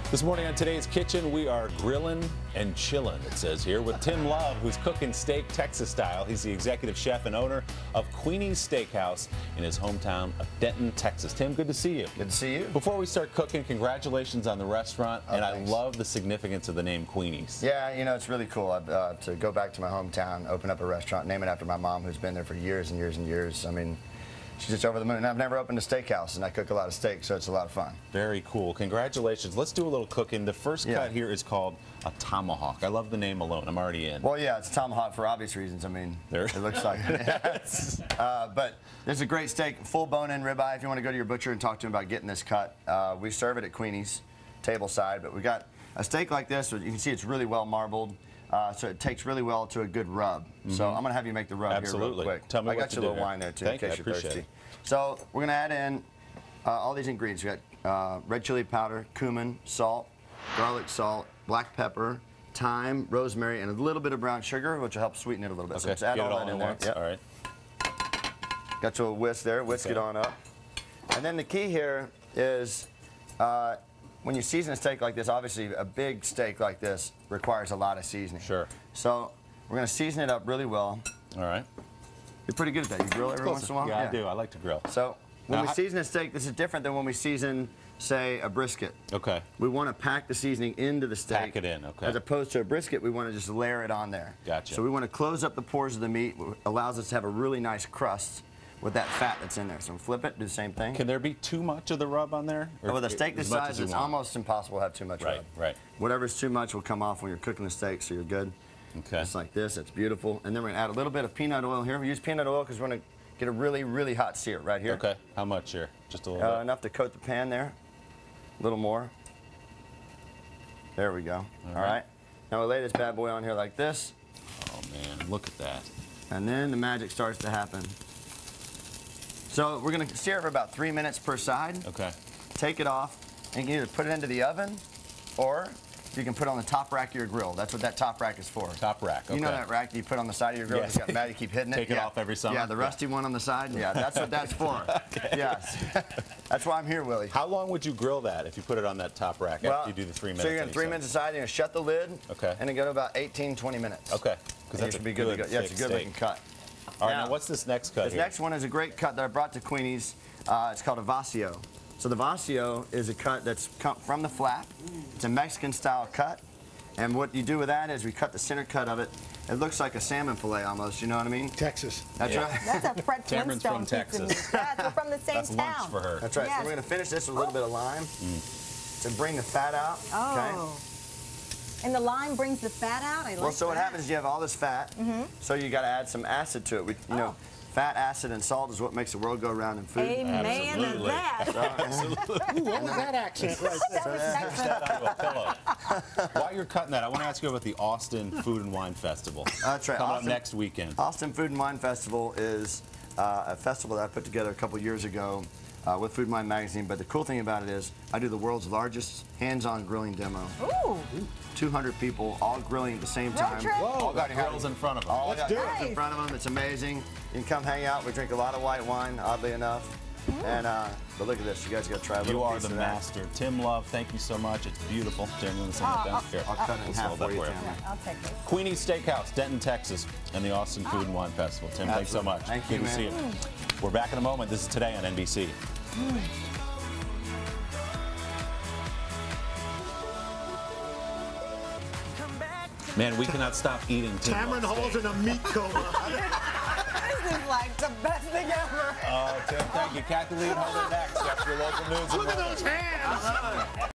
This morning on Today's Kitchen, we are grilling and chilling, it says here, with Tim Love, who's cooking steak Texas style. He's the executive chef and owner of Queenie's Steakhouse in his hometown of Denton, Texas. Tim, good to see you. Good to see you. Before we start cooking, congratulations on the restaurant, and thanks. I love the significance of the name Queenie's. Yeah, you know, it's really cool to go back to my hometown, open up a restaurant, name it after my mom, who's been there for years and years and years. I mean, she's just over the moon. I've never opened a steakhouse, and I cook a lot of steak, so it's a lot of fun. Very cool. Congratulations. Let's do a little cooking. The first cut here is called a tomahawk. I love the name alone. I'm already in. Well, yeah, it's tomahawk for obvious reasons. I mean, it looks like it. But there's a great steak, full bone-in ribeye. If you want to go to your butcher and talk to him about getting this cut, we serve it at Queenie's tableside. But we got a steak like this. You can see it's really well marbled. So it takes really well to a good rub. So I'm going to have you make the rub here real quick. Tell me I what got you a little wine there, too, in case you're thirsty. So we're going to add in all these ingredients. We got red chili powder, cumin, salt, garlic salt, black pepper, thyme, rosemary, and a little bit of brown sugar, which will help sweeten it a little bit. Okay. So let's add all that in there. Yep. All right. Got your whisk there. Whisk it on up. And then the key here is when you season a steak like this, obviously a big steak like this requires a lot of seasoning. Sure. So we're going to season it up really well. All right. You're pretty good at that. You grill every once in a while? Yeah, I do. I like to grill. So when we season a steak, this is different than when we season, say, a brisket. Okay. We want to pack the seasoning into the steak. Pack it in, okay. As opposed to a brisket, we want to just layer it on there. Gotcha. So we want to close up the pores of the meat, which allows us to have a really nice crust with that fat that's in there. So flip it, do the same thing. Can there be too much of the rub on there? Or with a steak this size, it's almost impossible to have too much rub. Right. Whatever's too much will come off when you're cooking the steak, so you're good. Okay. Just like this, it's beautiful. And then we're going to add a little bit of peanut oil here. We use peanut oil because we're going to get a really, really hot sear right here. Okay. How much here? Just a little bit? Enough to coat the pan there. A little more. There we go. All right. Now we lay this bad boy on here like this. Oh, man. Look at that. And then the magic starts to happen. So we're going to sear it for about 3 minutes per side. Okay. Take it off, and you can either put it into the oven, or you can put it on the top rack of your grill. That's what that top rack is for. Top rack, okay. You know that rack you put on the side of your grill? Yes. It's got mad, you keep hitting it? Take it off every summer? Yeah, the rusty one on the side? Yeah, that's what that's for. Okay. Yes. That's why I'm here, Willie. How long would you grill that if you put it on that top rack after you do the 3 minutes? So you're going to 3 minutes aside, you're going to shut the lid, and then go to about 18, 20 minutes. Okay. Because that should be good to go. Yeah, it's a good looking cut. All right, now what's this next cut here? This next one is a great cut that I brought to Queenie's. It's called a vacío. So the vacío is a cut that's come from the flap. It's a Mexican-style cut. And what you do with that is we cut the center cut of it. It looks like a salmon fillet almost, you know what I mean? Texas. That's right. That's a Fred Cameron's from Texas. Yeah, we're from the same That's town. lunch for her. That's right. Yes. So we're going to finish this with a little bit of lime to bring the fat out. Oh. Okay? And the lime brings the fat out? I like So what happens is you have all this fat, so you got to add some acid to it. You know, fat, acid, and salt is what makes the world go round in food. Amen to that. Absolutely. Ooh, what was that accent right there? While you're cutting that, I want to ask you about the Austin Food and Wine Festival. That's right. Coming up next weekend. Austin Food and Wine Festival is a festival that I put together a couple years ago with Food and Wine Magazine. But the cool thing about it is I do the world's largest hands-on grilling demo. Ooh. 200 people all grilling at the same time. All got grills in front of them. All got grills in front of them. It's amazing. You can come hang out. We drink a lot of white wine, oddly enough. And but look at this. You guys got to try a little piece of that. You are the master. Tim Love, thank you so much. It's beautiful. Genuinely send it down. Here, I'll cut it in half for you, Tammy. I'll take it. Queenie's Steakhouse, Denton, Texas, and the Austin Food and Wine Festival. Tim, thanks so much. Thank you, Good to see you. We're back in a moment. This is Today on NBC. Man, we cannot stop eating Tim Cameron Hall's in a meat coma. This is like the best thing ever. Oh, Tim, thank you. Kathleen Holder next after local news. Look at those hands.